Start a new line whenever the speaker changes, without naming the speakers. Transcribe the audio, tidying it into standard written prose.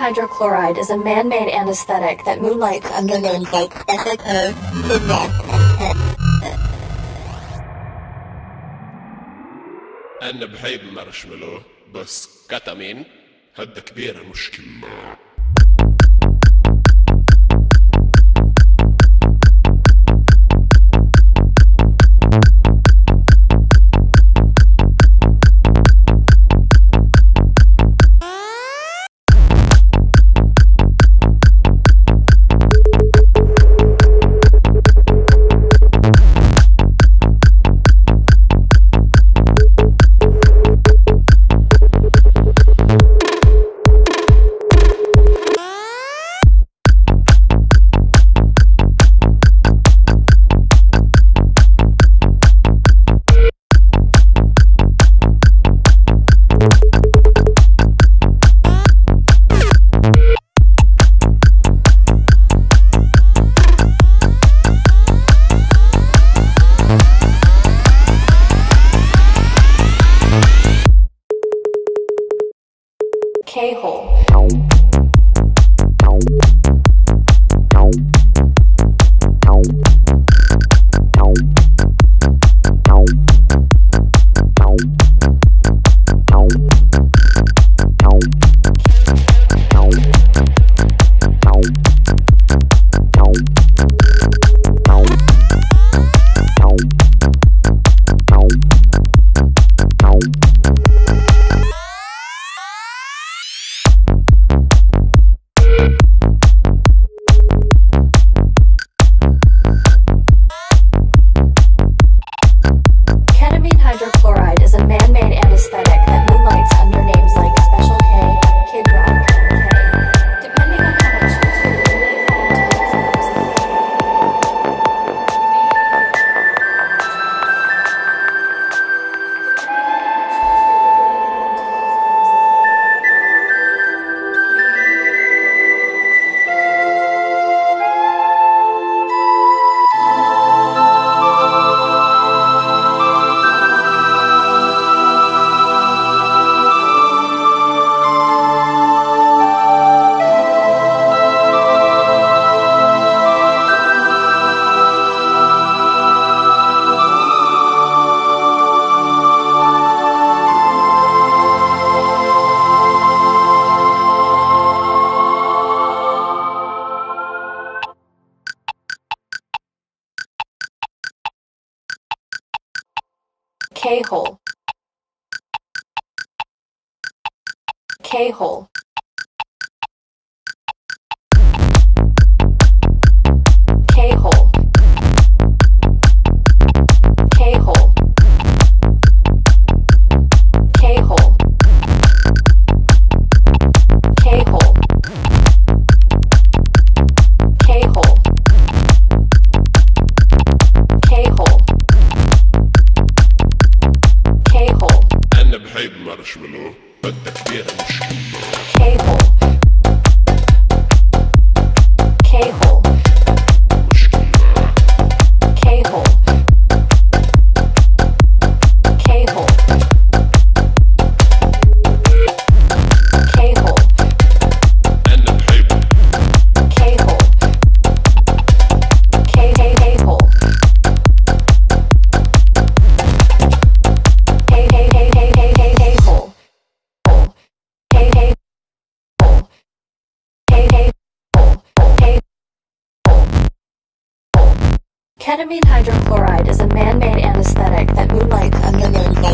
hydrochloride is a man-made anesthetic that moonlights under names like Efrat.
أنا بحب مارشميلو بس كتامين هدا كبير المشكلة.
K-hole. Hydrochloride is a man-made anesthetic that moonlights under names like Special K, Kid Rock, and K. Depending on how much you do, you may fall into these groups of K. K-hole. K-hole. K-hole. K-hole. K-hole. K-hole. K-hole. K-hole. K-hole.
أنا بحب مارشميلو بدها كبير المشكلة.
K-hole. K-hole. K-hole. K-hole. K-hole.
أنا بحب
K-hole. K-hole. Ketamine hydrochloride is a man-made anesthetic that moonlights under names